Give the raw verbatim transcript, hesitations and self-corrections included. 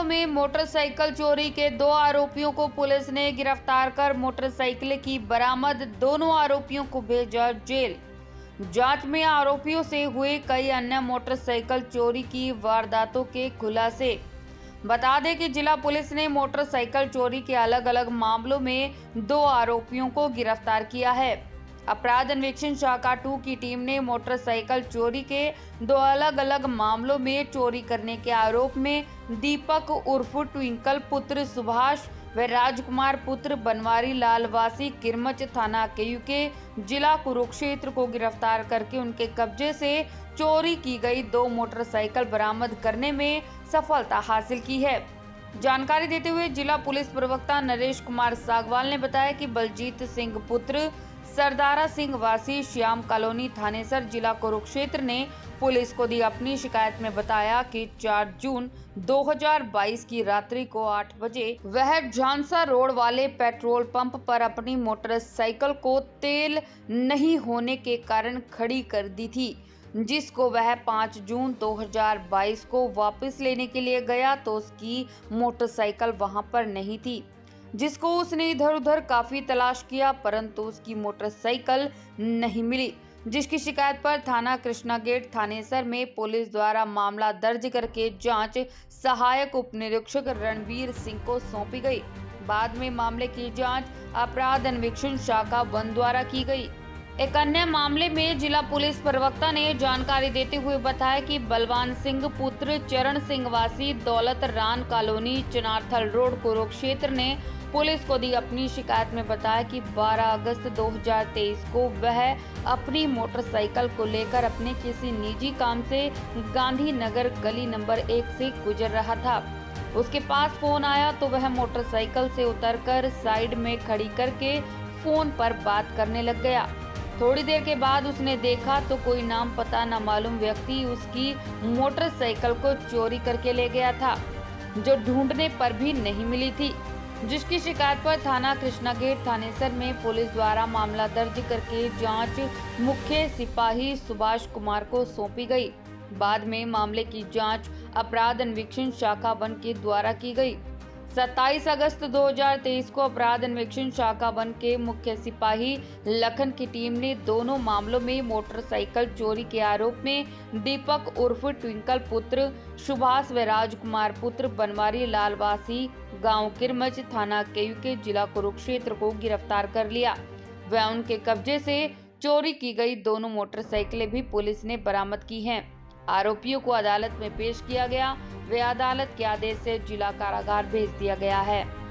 मामलों में मोटरसाइकिल चोरी के दो आरोपियों को पुलिस ने गिरफ्तार कर मोटरसाइकिल की बरामद, दोनों आरोपियों को भेजा जेल। जांच में आरोपियों से हुए कई अन्य मोटरसाइकिल चोरी की वारदातों के खुलासे। बता दें कि जिला पुलिस ने मोटरसाइकिल चोरी के अलग अलग मामलों में दो आरोपियों को गिरफ्तार किया है। अपराध अन्वेषण शाखा टू की टीम ने मोटरसाइकिल चोरी के दो अलग अलग मामलों में चोरी करने के आरोप में दीपक उर्फ ट्विंकल पुत्र सुभाष व राजकुमार पुत्र बनवारी लाल वासी किरमच थाना केयू के जिला कुरुक्षेत्र को गिरफ्तार करके उनके कब्जे से चोरी की गई दो मोटरसाइकिल बरामद करने में सफलता हासिल की है। जानकारी देते हुए जिला पुलिस प्रवक्ता नरेश कुमार सागवाल ने बताया कि बलजीत सिंह पुत्र सरदारा सिंह वासी श्याम कॉलोनी थानेसर जिला कुरुक्षेत्र ने पुलिस को दी अपनी शिकायत में बताया कि चार जून दो हज़ार बाईस की रात्रि को आठ बजे वह झांसा रोड वाले पेट्रोल पंप पर अपनी मोटरसाइकिल को तेल नहीं होने के कारण खड़ी कर दी थी, जिसको वह पाँच जून दो हज़ार बाईस को वापस लेने के लिए गया तो उसकी मोटरसाइकिल वहां पर नहीं थी, जिसको उसने इधर उधर काफी तलाश किया परंतु उसकी मोटरसाइकिल नहीं मिली, जिसकी शिकायत पर थाना कृष्णा गेट थानेसर में पुलिस द्वारा मामला दर्ज करके जांच सहायक उप निरीक्षक रणवीर सिंह को सौंपी गई। बाद में मामले की जांच अपराध अन्वेषण शाखा वन द्वारा की गई। एक अन्य मामले में जिला पुलिस प्रवक्ता ने जानकारी देते हुए बताया कि बलवान सिंह पुत्र चरण सिंह वासी दौलत रान कॉलोनी चनारथल रोड कुरुक्षेत्र ने पुलिस को दी अपनी शिकायत में बताया कि बारह अगस्त दो हज़ार तेईस को वह अपनी मोटरसाइकिल को लेकर अपने किसी निजी काम से गांधीनगर गली नंबर एक से गुजर रहा था। उसके पास फोन आया तो वह मोटरसाइकिल से उतरकर साइड में खड़ी करके फोन पर बात करने लग गया। थोड़ी देर के बाद उसने देखा तो कोई नाम पता न मालूम व्यक्ति उसकी मोटरसाइकिल को चोरी करके ले गया था, जो ढूंढने पर भी नहीं मिली थी, जिसकी शिकायत पर थाना कृष्णा गेट थानेसर में पुलिस द्वारा मामला दर्ज करके जांच मुख्य सिपाही सुभाष कुमार को सौंपी गई। बाद में मामले की जांच अपराध अन्वेषण शाखा वन के द्वारा की गई। सत्ताईस अगस्त दो हज़ार तेईस को अपराध अन्वेषण शाखा वन के मुख्य सिपाही लखन की टीम ने दोनों मामलों में मोटरसाइकिल चोरी के आरोप में दीपक उर्फ ट्विंकल पुत्र सुभाष व राजकुमार पुत्र बनवारी लाल वासी गांव किरमच थाना केयू के जिला कुरुक्षेत्र को गिरफ्तार कर लिया। वह उनके कब्जे से चोरी की गई दोनों मोटरसाइकिलें भी पुलिस ने बरामद की हैं। आरोपियों को अदालत में पेश किया गया वे अदालत के आदेश से जिला कारागार भेज दिया गया है।